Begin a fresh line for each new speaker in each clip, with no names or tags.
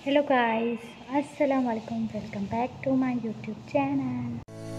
Hello guys, अस्सलाम वालेकुम। Welcome back to my YouTube channel.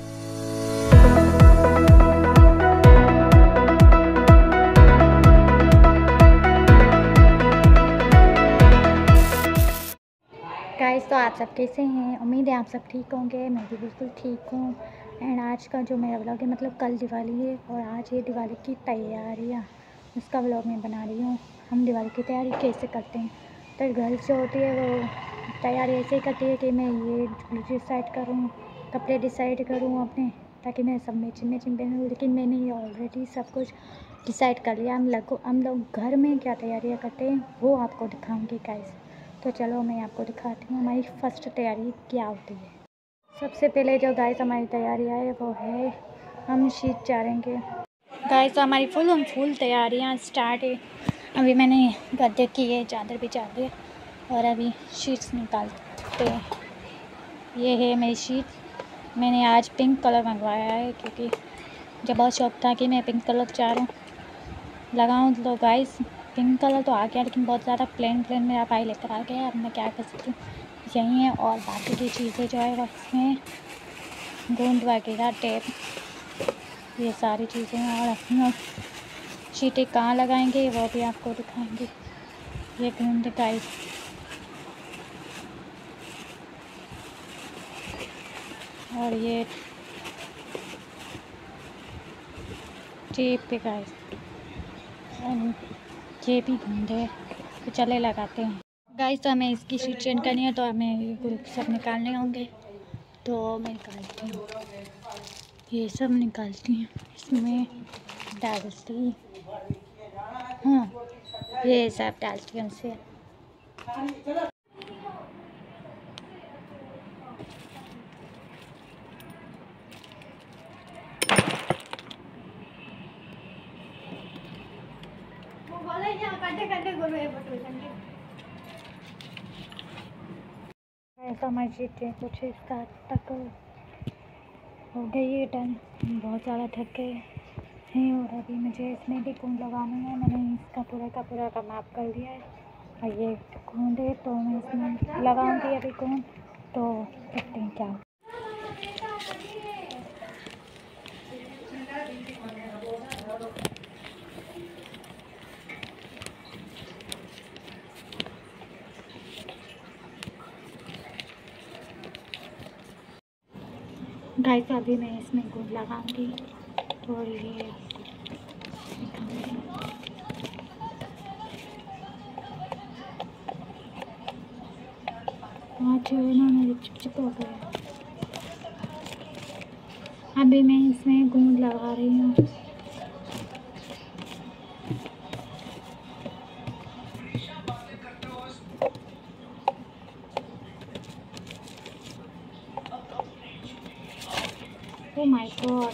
Guys, तो आप सब कैसे हैं? उम्मीद है आप सब ठीक होंगे। मैं भी बिल्कुल ठीक हूँ। एंड आज का जो मेरा व्लॉग है, मतलब कल दिवाली है और आज ये दिवाली की तैयारियाँ, उसका व्लॉग मैं बना रही हूँ। हम दिवाली की तैयारी कैसे करते हैं, तो गर्ल्स जो होती है वो तैयारी ऐसे ही करती है कि मैं ये डिसाइड करूँ, कपड़े डिसाइड करूँ अपने, ताकि मैं सब मैचिंग मैचिंग पहनूँ। लेकिन मैंने ये ऑलरेडी सब कुछ डिसाइड कर लिया। हम लोग घर में क्या तैयारियाँ करते हैं वो आपको दिखाऊंगी गाइस। तो चलो मैं आपको दिखाती हूँ हमारी फ़र्स्ट तैयारी क्या होती है। सबसे पहले जो गाइस हमारी तैयारी है वो है हम शीट चारेंगे। गाइस, तो हमारी फुल तैयारियाँ स्टार्ट है। अभी मैंने गद्दे की है, चादर बिछा दी और अभी शीट्स निकालते हैं। ये है मेरी शीट। मैंने आज पिंक कलर मंगवाया है क्योंकि मुझे बहुत शौक था कि मैं पिंक कलर चारों लगाऊं। तो गाइस, पिंक कलर तो आ गया, लेकिन बहुत ज़्यादा प्लेन मेरा भाई लेकर आ गया। अब मैं क्या कर सकती हूँ, यही है। और बाकी की चीज़ें जो है वो इसमें गोंद वगैरह, टेप, ये सारी चीज़ें हैं। और हम शीटें कहाँ लगाएंगे वो भी आपको दिखाएंगे। ये गोंद गाइस, और ये टेप पे गाइस, ये भी गोंद है। तो चले लगाते हैं गाइस। तो हमें इसकी शीट चेंज करनी है, तो हमें ये ग्रुप सब निकालने होंगे। तो मैं निकालती हूँ, ये सब निकालती हूँ, इसमें डालती हूँ, ये सब डालती हूँ से। ऐसा हमारी चीज़ें कुछ इस तक हो गई है डन। बहुत ज़्यादा थक गए हैं और अभी मुझे इसमें भी गोंद लगानी है। मैंने इसका पूरा का माप कर लिया है और ये गोंद है, तो मैं इसमें लगाऊंगी अभी गोंद। तो देखते हैं क्या। गाइस, अभी मैं इसमें गोंद लगाऊंगी। तो ये आज जो है ना मेरे चिपचिप हो गया। अभी मैं इसमें गोंद लगा रही हूँ। ओह माय गॉड,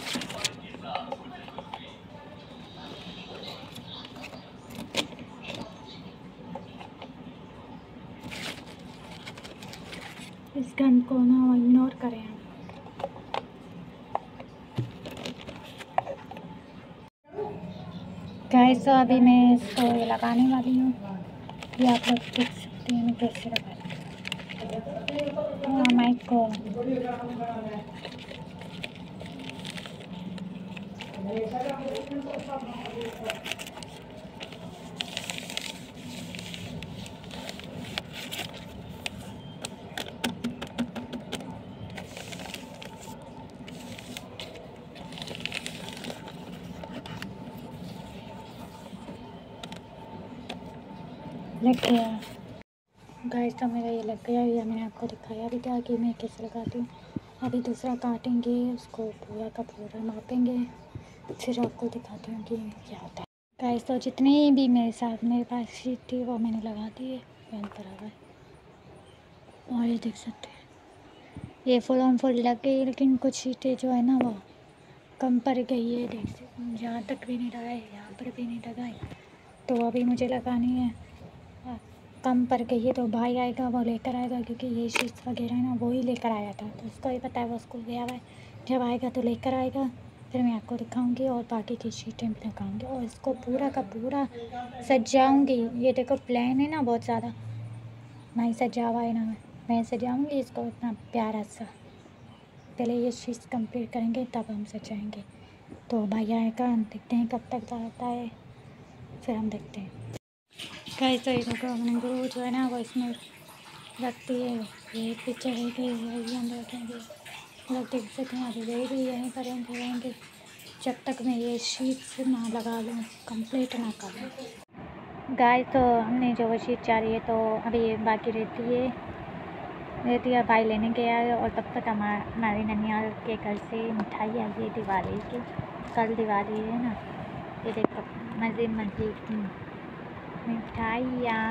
इस गन को ना इग्नोर करें हम। गाइस, तो अभी मैं इसको लगाने वाली हूँ। ये आप लोग देख सकते हैं मैं कैसे लगाती हूँ। ओह माय गॉड, लग गया। गाइस, तो मेरा ये लग गया। ये मैंने आपको दिखाया भी था कि मैं कैसे लगाती हूँ। अभी दूसरा काटेंगे, उसको पूरा का पूरा मापेंगे, फिर आपको दिखाती हूँ कि क्या होता है। गाइस, तो जितनी भी मेरे पास शीट थी वो मैंने लगा दी है। पेन पर आ गए और ये देख सकते हैं ये फुल लग गई, लेकिन कुछ शीटें जो है ना वो कम पड़ गई है। देख सकते हैं, यहाँ तक भी नहीं लगा है, यहाँ पर भी नहीं लगा है। तो अभी मुझे लगानी है। कम पड़ गई है तो भाई आएगा, वो लेकर आएगा, क्योंकि ये शीट्स वगैरह है ना वो ही लेकर आया था। तो उसको ही पता है, वो स्कूल गया हुआ है। जब आएगा तो लेकर आएगा, फिर मैं आपको दिखाऊंगी और बाकी की शीटें भी लगाऊंगी और इसको पूरा का पूरा सजाऊंगी। ये देखो प्लेन है ना बहुत ज़्यादा, नहीं सजा हुआ है ना, मैं सजाऊंगी इसको इतना प्यारा सा। पहले ये चीज़ कंप्लीट करेंगे तब हम सजाएंगे। तो भाई आएगा, देखते हैं कब तक आता है, फिर हम देखते हैं। गाइस तो ये देखो अपने गुरु जो है ना वो इसमें रखती है, ये पीछे है कि ये हम रखेंगे। लोग देख सकते हैं अभी वेट भी यहीं करेंगे रहेंगे जब तक मैं ये शीट्स ना लगा लूँ, कंप्लीट ना कर लूँ। गाइस तो हमने जो वो शीट चाह रही है तो अभी ये बाकी रहती है भाई लेने गया है। और तब तक हमारी ननियाल के घर से मिठाई आई है दिवाली की। कल दिवाली है ना, ये देखो मज़ीद मिठाइयाँ,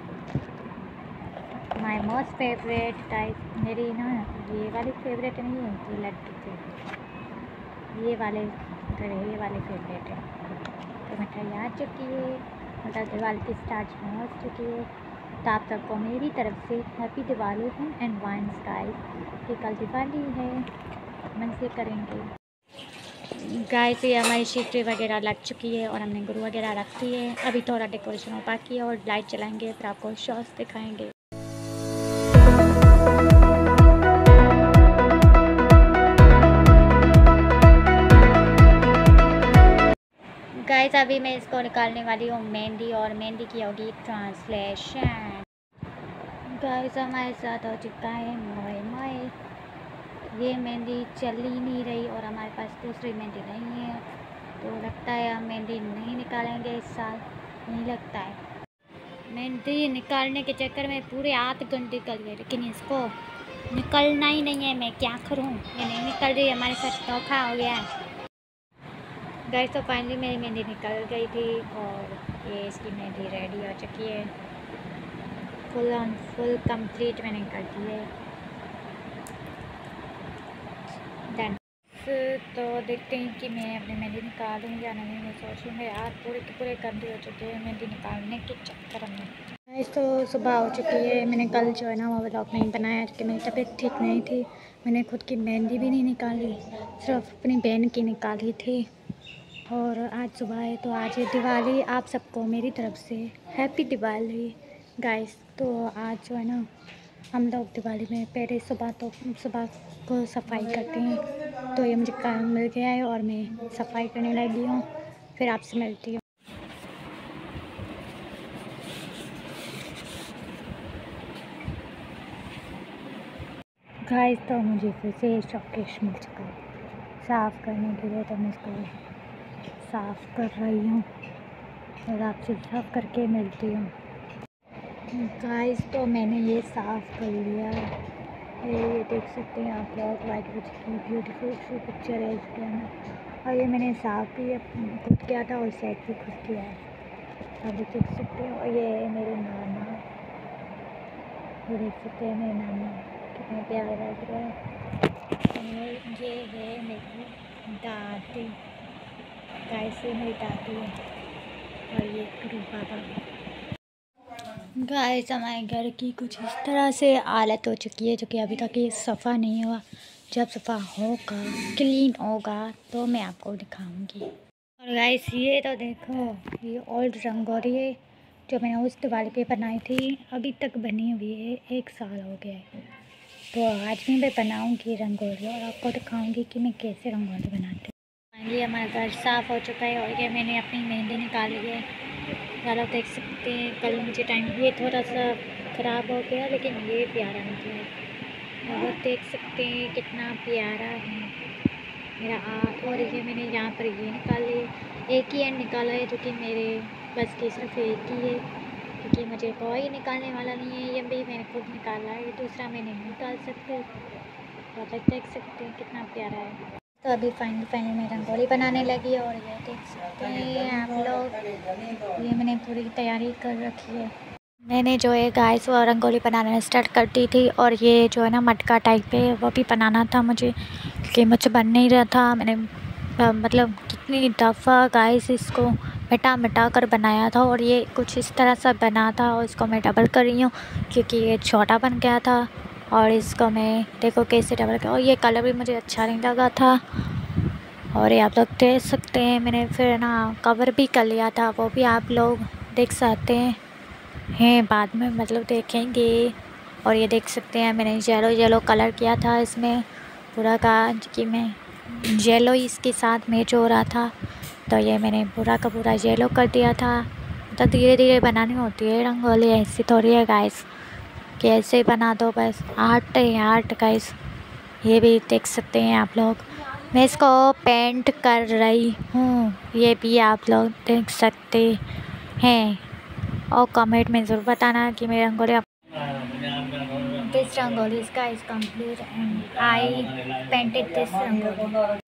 माई मोस्ट फेवरेट टाइप। मेरी ना ये वाली फेवरेट नहीं है, ये लड्डू फेवरेट, ये वाले फेवरेट है। तो मिठाई आ चुकी है, मतलब दिवाली की स्टार्ट हो चुकी है। तो आप सबको मेरी तरफ से हैप्पी दिवाली है एंड वाइन गाइस कि कल दिवाली है, मज़े करेंगे। गाइस ये हमारी शीट्री वगैरह लग चुकी है और हमने गुरु वगैरह रख दी है। अभी थोड़ा डेकोरेशन हो बाकी है और लाइट चलाएंगे, फिर आपको शॉट्स दिखाएंगे। गाइस अभी मैं इसको निकालने वाली हूँ मेहंदी, और मेहंदी की होगी ट्रांसलेशन। गाइस हमारे साथ हो चुका है मोए। ये मेहंदी चल ही नहीं रही और हमारे पास दूसरी मेहंदी नहीं है, तो लगता है हम मेहंदी नहीं निकालेंगे इस साल, नहीं लगता है। मेहंदी निकालने के चक्कर में पूरे 8 घंटे निकल गए, लेकिन इसको निकलना ही नहीं है। मैं क्या करूँ, ये नहीं निकल रही, हमारे साथ धोखा हो गया है। गाइस तो फाइनली मेरी मेहंदी निकल गई थी और ये इसकी मेहंदी रेडी हो चुकी है, फुल कंप्लीट मैंने कर दी है। डन। तो देखते हैं कि मैं अपनी मेहंदी निकालूँ या नहीं। मैं सोच रही हूँ मेरे हाथ पूरे के पूरे गंदे हो चुके हैं मेहंदी निकालने के चक्कर में। गाइस तो सुबह हो चुकी है, मैंने कल जो है ना वो व्लॉग नहीं बनाया क्योंकि मेरी तबीयत ठीक नहीं थी। मैंने खुद की मेहंदी भी नहीं निकाली, सिर्फ अपनी बहन की निकाली थी। और आज सुबह है तो आज है दिवाली। आप सबको मेरी तरफ से हैप्पी दिवाली गाइस। तो आज जो है ना हम लोग दिवाली में पहले सुबह को सफाई करते हैं। तो ये मुझे काम मिल गया है और मैं सफाई करने लगी हूँ, फिर आपसे मिलती हूँ। गाइस तो मुझे फिर से शॉकेश मिल चुका है साफ़ करने के लिए, तो मैं इसको साफ़ कर रही हूँ और आपसे साफ़ करके मिलती हूँ। गाइस तो मैंने ये साफ़ कर लिया, ये देख सकते हैं आप लोग, वाइट की ब्यूटीफुल सी पिक्चर है इसके अंदर। और ये मैंने साफ़ भी खुद किया था और सेट भी खुद किया है, आप देख सकते हैं। और ये मेरे नाना, ये देख सकते हैं मेरे नाना कितने प्यारे लग रहे हैं। और ये है मेरी दादी, गाइस ये मेरी दादी है और ये गुरु बाबा। गाइस हमारे घर की कुछ इस तरह से हालत हो चुकी है, जो कि अभी तक ये सफ़ा नहीं हुआ। जब सफ़ा होगा, क्लीन होगा तो मैं आपको दिखाऊंगी। और गाइस ये तो देखो, ये ओल्ड रंगोली है जो मैंने उस दिवाली पे बनाई थी, अभी तक बनी हुई है, 1 साल हो गया है। तो आज भी मैं बनाऊंगी रंगोली और आपको दिखाऊंगी कि मैं कैसे रंगोली बनाती हूँ। फाइनली हमारा घर साफ़ हो चुका है और ये मैंने अपनी मेहंदी निकाली है। आप देख सकते हैं, कल मुझे टाइम ये थोड़ा सा ख़राब हो गया, लेकिन ये प्यारा निकला है। और आप देख सकते हैं कितना प्यारा है मेरा हाथ। और ये मैंने यहाँ पर ये निकाली, एक ही एंड निकाला है जो कि मेरे बस की सिर्फ एक ही है, क्योंकि मुझे कोई निकालने वाला नहीं है। ये भी मैंने खुद निकाला है, दूसरा मैं नहीं निकाल सकती। तो आप देख सकते हैं कितना प्यारा है। तो अभी फाइनली मैं रंगोली बनाने लगी और ये देख सकते हैं आप लोग, ये मैंने पूरी तैयारी कर रखी है। मैंने जो है गाइस वो रंगोली बनाना स्टार्ट कर दी थी, और ये जो है ना मटका टाइप है वो भी बनाना था मुझे, क्योंकि मुझसे बन नहीं रहा था। मैंने मतलब कितनी दफ़ा गाइस इसको मिटा कर बनाया था और ये कुछ इस तरह सा बना था, और इसको मैं डबल कर रही हूँ क्योंकि ये छोटा बन गया था। और इसको मैं देखो कैसे डबल किया, और ये कलर भी मुझे अच्छा नहीं लगा था। और ये आप लोग देख सकते हैं, मैंने फिर ना कवर भी कर लिया था, वो भी आप लोग देख सकते हैं। हैं बाद में मतलब देखेंगे। और ये देख सकते हैं मैंने येलो कलर किया था इसमें पूरा का, कि मैं येलो इसके साथ मैच हो रहा था, तो ये मैंने पूरा का पूरा येलो कर दिया था। तो धीरे धीरे बनानी होती है रंगोली, ऐसी थोड़ी है गाइस कि ऐसे ही बना दो बस। आर्ट है आर्ट गाइस, ये भी देख सकते हैं आप लोग। मैं इसको पेंट कर रही हूँ, ये भी आप लोग देख सकते हैं। और कमेंट में ज़रूर बताना कि मेरी rangoli this rangoli sky is complete and I painted this rangoli.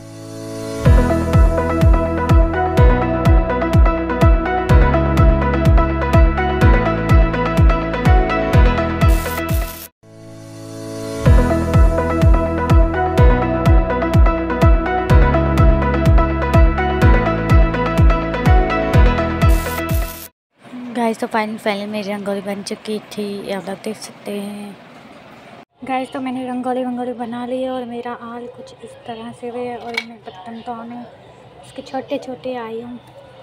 Guys तो फाइनली मेरी रंगोली बन चुकी थी, आप लोग देख सकते हैं। गाइस तो मैंने रंगोली बना ली है और मेरा आल कुछ इस तरह से हुए है और मैं बर्तन धोने इसके छोटे छोटे आई हूँ।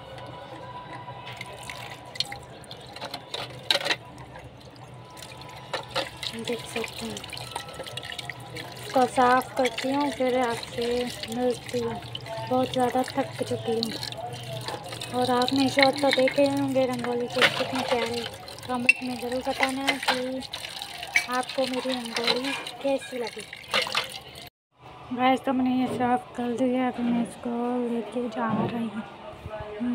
देख सकते हैं, इसको साफ़ करती हूँ फिर आपसे मिलती हूँ। बहुत ज़्यादा थक चुकी हूँ। और आपने शॉट तो देखे होंगे रंगोली के कितने प्यारे। कमेंट में ज़रूर बताना कि आपको मेरी रंगोली कैसी लगी। गाइस तो मैंने ये साफ़ कर दिया, अभी मैं इसको लेके जा रही हूँ।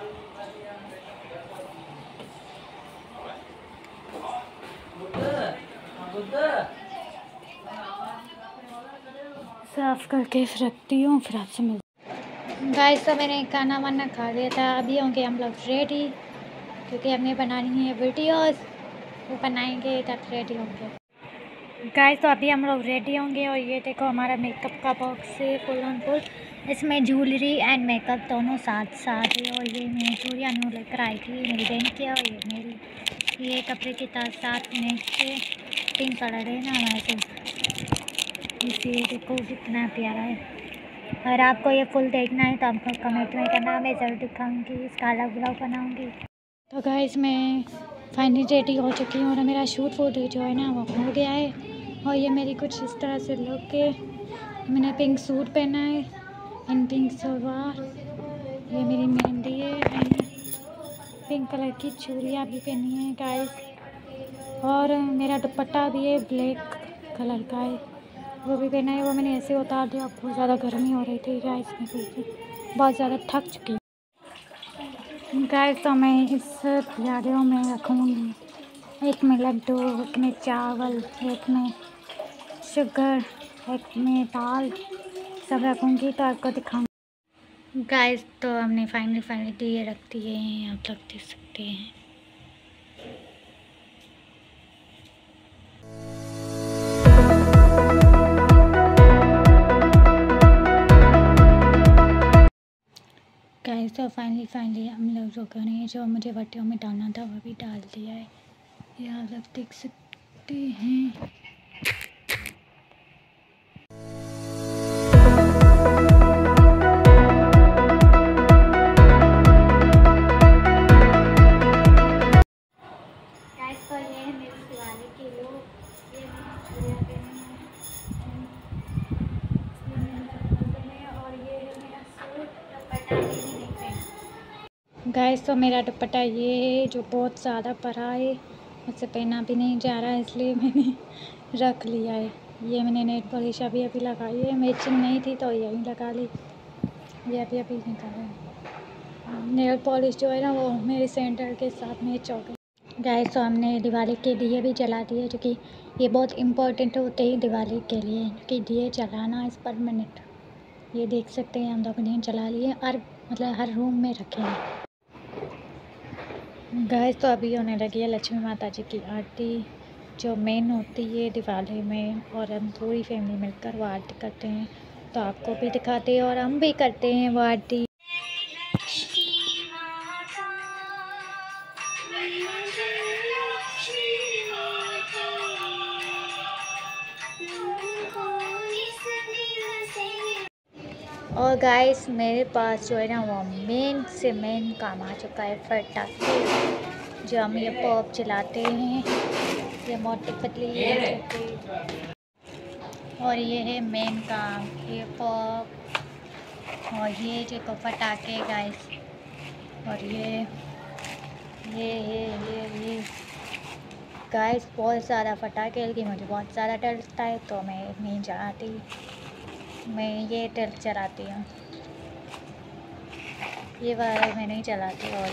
साफ़ करके फिर रखती हूँ, फिर आपसे मिलती। गाइस तो मैंने खाना वाना खा लिया था, अभी होंगे हम लोग रेडी क्योंकि हमें बनानी है वीडियोस, वो बनाएंगे तब रेडी होंगे। गाइस तो अभी हम लोग रेडी होंगे और ये देखो हमारा मेकअप का बॉक्स है फुल ऑन फुल। इसमें ज्वेलरी एंड मेकअप दोनों साथ साथ है। और ये मैं चूड़ियाँ न्यू लेकर आई थी मेरी बहन की, और ये मेरी ये कपड़े के साथ में से पिंक कलर है ना वैसे। इसे देखो कितना प्यारा है। अगर आपको ये फुल देखना है तो आपको कमेंट में करना, मैं ज़रूर दिखाऊंगी, इसका अलग ब्लॉग बनाऊंगी। तो गाइस मैं फाइनली रेडी हो चुकी हूँ और मेरा शूट फोटो जो है ना वो हो गया है। और ये मेरी कुछ इस तरह से लुक है। मैंने पिंक सूट पहना है एंड पिंक सलवार, ये मेरी मेहंदी है एंड पिंक कलर की चूड़ियाँ भी पहनी है गाइस। और मेरा दुपट्टा भी है ब्लैक कलर का है, वो भी पहना है। वो मैंने ऐसे उतार दिया, बहुत ज़्यादा गर्मी हो रही थी गाइस, में बहुत ज़्यादा थक चुकी गाइस। तो मैं इस प्यारियों में रखूँगी, एक में लड्डू, एक में चावल, एक में शुगर, एक में दाल, सब रखूँगी तो आपको दिखाऊँगी। गाइस तो हमने फाइनली दिए रख दिए हैं, आप लोग देख सकते हैं। गाइस तो फाइनली हम लोग जो करें, जो मुझे बट्टियों में डालना था वो भी डाल दिया है, ये आप लोग देख सकते हैं। गाइस तो ये है मेरी दिवाली की लुक, ये मैंने चूड़ियाँ पहनी हैं और ये है मेरा सूट दुपट्टा नहीं पहना। गाइस तो मेरा दुपट्टा ये है जो बहुत ज़्यादा बड़ा है, मुझसे पहना भी नहीं जा रहा है इसलिए मैंने रख लिया है। ये मैंने नेट पॉलिश अभी लगाई है, मैचिंग नहीं थी तो यहीं लगा ली, ये अभी निकाला। नेल पॉलिश जो है ना वो मेरे सेंटर के साथ मैच हो गई। गाइस तो हमने दिवाली के दिए भी जला दिए, जो कि ये बहुत इम्पोर्टेंट होते हैं दिवाली के लिए कि दिए जलाना इस परमानेंट। ये देख सकते हैं हम लोग दिए जला लिए और मतलब हर रूम में रखे हैं। गाइस तो अभी होने लगी है लक्ष्मी माता जी की आरती, जो मेन होती है दिवाली में, और हम पूरी फैमिली मिलकर वो आरती करते हैं, तो आपको भी दिखाते हैं और हम भी करते हैं वो आरती। और गाइस मेरे पास जो है ना वो मेन से मेन काम आ चुका है, फटाके। जो हम ये पॉप चलाते हैं, ये मोटी पतली है। और ये है मेन काम, ये पॉप और ये जो तो फटाके गाइस। और ये गाइस बहुत ज़्यादा फटाके की मुझे बहुत ज़्यादा डर लगता है, तो मैं नहीं चलाती, मैं ये चलाती हूँ, ये वाला मैं नहीं चलाती। और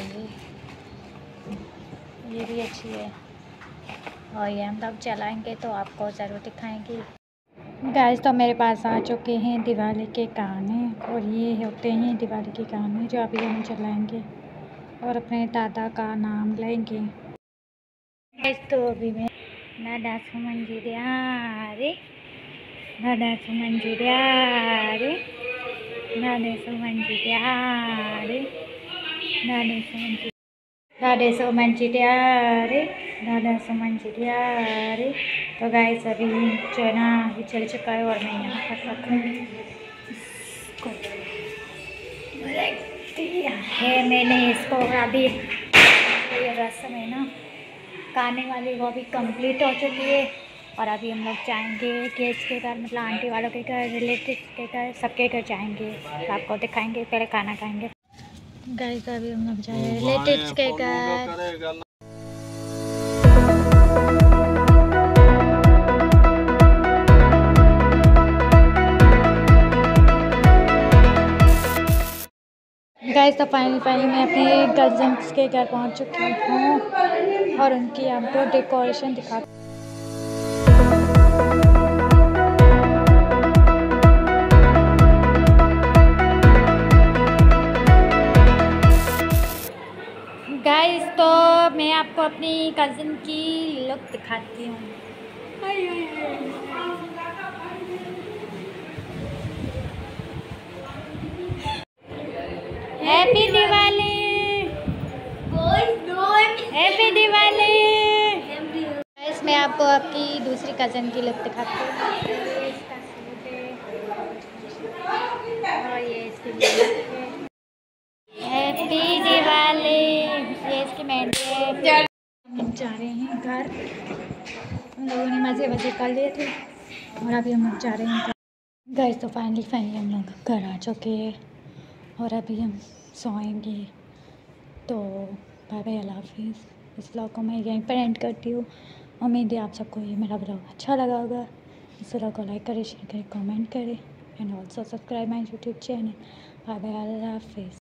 ये भी अच्छी है, और ये हम लोग चलाएंगे तो आपको ज़रूर दिखाएंगे। गाइस तो मेरे पास आ चुके हैं दिवाली के गाने, और ये होते हैं दिवाली के गाने जो अभी हम चलाएंगे और अपने दादा का नाम लेंगे। गाइस तो अभी मैं दादा सुमन जी रे, दादा सुमन जी रे, दादा सुमन जी रे, दादा सुमन जी, दादा सुमन जी रे, दादा सुमन जी रे। तो गाइस अभी जो है ना ये चल चुका है, और मैं यहाँ पर रखूँगी इसको, रख दिया है मैंने इसको। अभी ये रस्म है ना गाने वाली, वो भी कंप्लीट हो चुकी है। और अभी हम लोग जाएंगे गेस्ट के घर, मतलब आंटी वालों के घर, रिलेटिव्स के घर, सबके घर जाएंगे, तो आपको दिखाएंगे। पहले खाना खाएंगे गाइस। अभी हम लोग जाएंगे रिलेटिव्स के घर। गाइस तो फाइनली मैं अपने कज़न्स के घर पहुंच चुकी हूँ, और उनकी आपको डेकोरेशन दिखा। गाइस तो मैं आपको अपनी कज़न की लुक दिखाती हूँ। Happy Diwali, happy Diwali. Guys मैं आपको आपकी दूसरी कज़न की लुक दिखाती हूँ। इसका सूट है और ये इसकी लुक है। हैप्पी दिवाली। ये इसकी मेहंदी है। हम जा रहे हैं घर, हम लोगों ने मज़े कर लिए थे, और अभी हम लोग जा रहे हैं घर। गाइस तो फाइनली हम लोग घर आ चुके हैं, और अभी हम सोएंगे। तो बाय बाय, अल्लाह हाफिज़। इस व्लॉग को मैं यहीं पर एंड करती हूँ। उम्मीद है आप सबको ये मेरा व्लॉग अच्छा लगा होगा। इस व्लॉग को लाइक करें, शेयर करें, कमेंट करें, and also subscribe my YouTube channel. Bye bye, Allah हाफिज़।